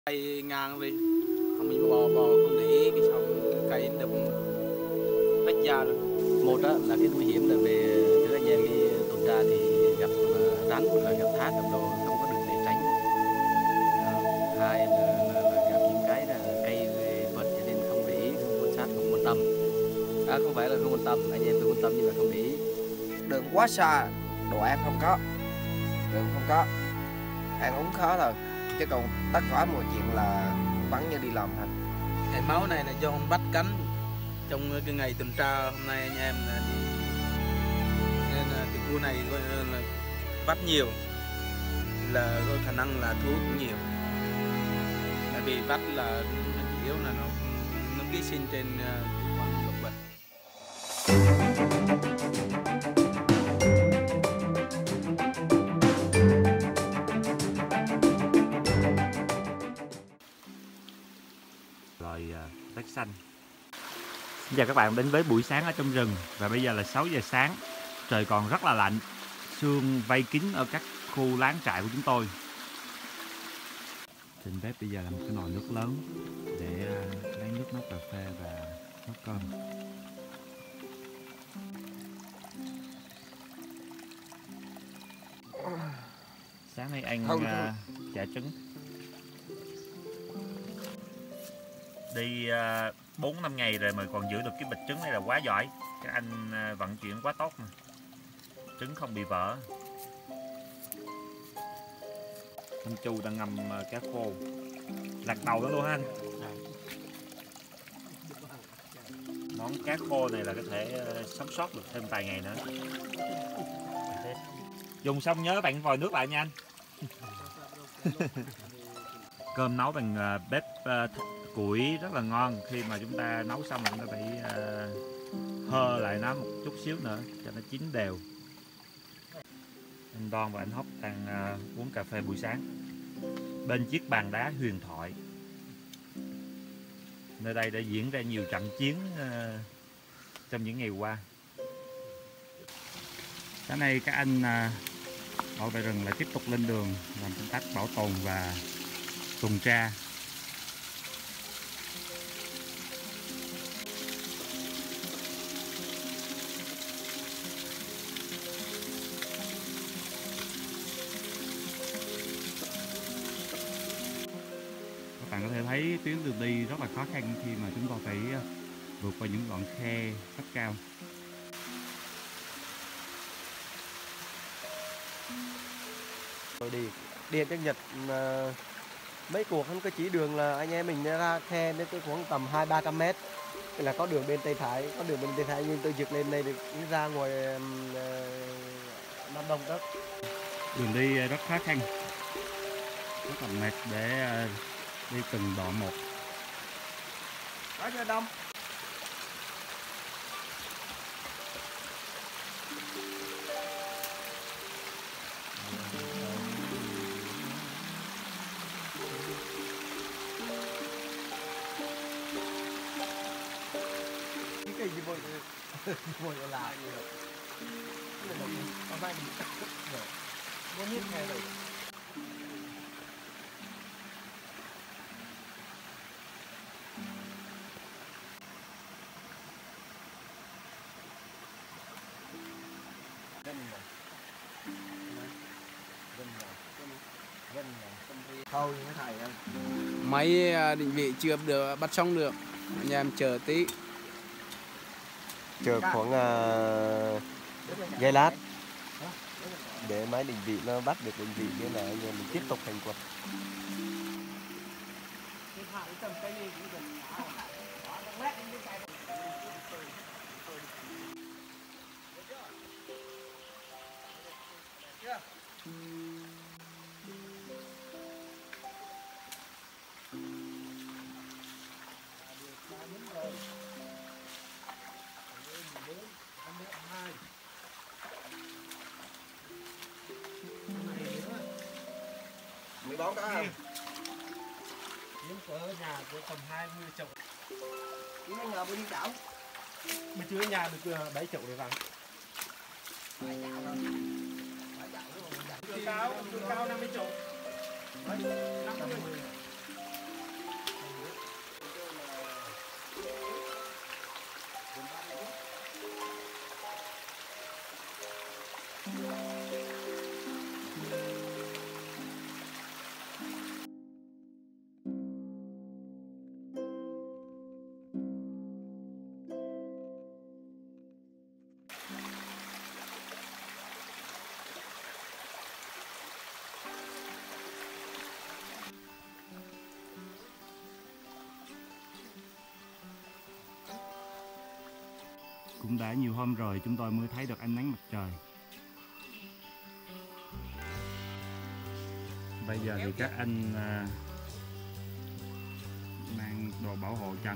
Cây ngang đi, không bị bò không để ý cái xong cây đâm vách da rồi. Một đó là cái nguy hiểm là về thứ anh em đi tuần tra thì gặp rắn hoặc là gặp thác gặp đồ không có đường để tránh. Hai là gặp những cái là cây vật cho nên không để ý, không quan sát, không quan tâm. Không phải là không quan tâm, anh em tôi quan tâm nhưng mà không để ý. Đường quá xa, đồ ăn không có, đường không có, ăn uống khó thôi, chứ còn tất cả mọi chuyện là vắng như đi làm thôi. Cái máu này là do ông bắt cắn trong cái ngày tuần tra hôm nay anh em là đi, nên là cái khu này là bắt nhiều là có khả năng là thu cũng nhiều, tại vì bắt là chủ yếu là nó ký sinh trên con động vật. Rồi rác xanh. Xin chào các bạn đến với buổi sáng ở trong rừng. Và bây giờ là 6 giờ sáng. Trời còn rất là lạnh. Sương vây kín ở các khu láng trại của chúng tôi. Trên bếp bây giờ là một cái nồi nước lớn để lấy nước nấu cà phê và nấu cơm. Sáng nay ăn chả trứng. Đi 4-5 ngày rồi mà còn giữ được cái bịch trứng này là quá giỏi. Các anh vận chuyển quá tốt mà. Trứng không bị vỡ. Anh Chu đang ngâm cá khô. Lạc đầu đó luôn ha anh. Món cá khô này là có thể sống sót được thêm vài ngày nữa. Dùng xong nhớ bạn vòi nước lại nha anh. Cơm nấu bằng bếp củi rất là ngon. Khi mà chúng ta nấu xong chúng ta phải hơ lại nó một chút xíu nữa cho nó chín đều. Anh Đoan và anh Hóc đang uống cà phê buổi sáng bên chiếc bàn đá huyền thoại. Nơi đây đã diễn ra nhiều trận chiến trong những ngày qua. Sáng nay các anh bảo vệ rừng lại tiếp tục lên đường làm công tác bảo tồn và tuần tra. Các bạn có thể thấy tuyến đường đi rất là khó khăn khi mà chúng tôi phải vượt qua những đoạn khe rất cao. Rồi đi trên Nhật mấy cuộc không có chỉ đường là anh em mình ra khe đến tới khoảng tầm 200-300 mét là có đường bên tay phải, nhưng tôi vượt lên đây được ra ngoài Nam Đông đó. Đường đi rất khó khăn, rất là mệt để đi từng đoạn một. Có chưa Đông? Cái gì vội là hôm nay mình có nhất hè rồi. Thôi những thầy ơi. Máy định vị chưa được bắt xong được, anh em chờ tí. Chờ khoảng giây lát để máy định vị nó bắt được định vị như là anh em mình tiếp tục hành quân. Mày đón cá không? Yếm ở nhà của tầm 20 chậu. Yếm ở nhà bao nhiêu chậu? Mà chưa ở nhà được 7 chậu để vào. 7 chậu thôi. 7 chậu đúng không? Đường cao 50 chậu. 50. Cũng đã nhiều hôm rồi chúng tôi mới thấy được ánh nắng mặt trời. Bây giờ thì các anh mang đồ bảo hộ chân.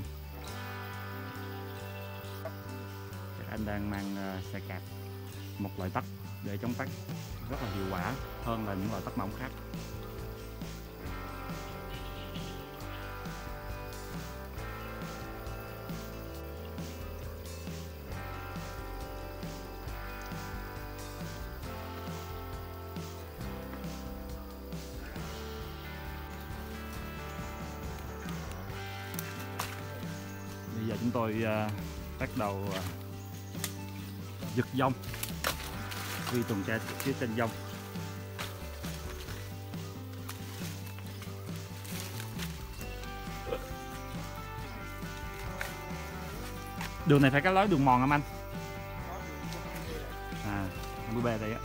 Các anh đang mang xà cạp, một loại tất để chống tắc rất là hiệu quả hơn là những loại tất mỏng khác. Bây giờ chúng tôi bắt đầu giật dông, đi tuần tra phía trên dông. Đường này phải có lối đường mòn không anh? À, 53 đây á.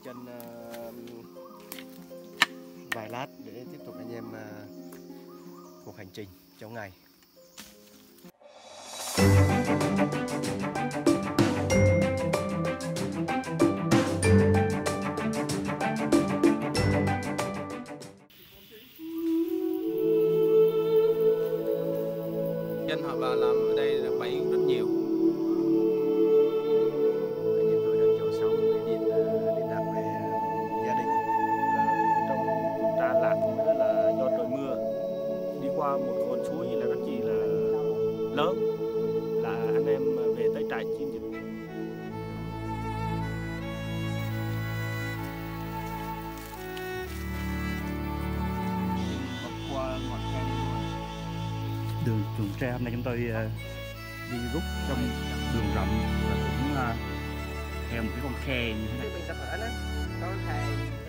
chân vài lát để tiếp tục anh em cuộc hành trình trong ngày. Dân họ vào làm ở đây là bẫy rất nhiều. Anh em tôi đang chỗ xong để liên lạc về gia đình. Trong tuần tra lạc nữa là do trời mưa, đi qua một con suối là rất chỉ là lớn, là anh em về tới trại chiến dịch. Qua ngọn khe đường tuần tra hôm nay chúng tôi đi rút trong đường rộng và cũng theo một cái con khe như thế này. Mình tập ở đó, có thầy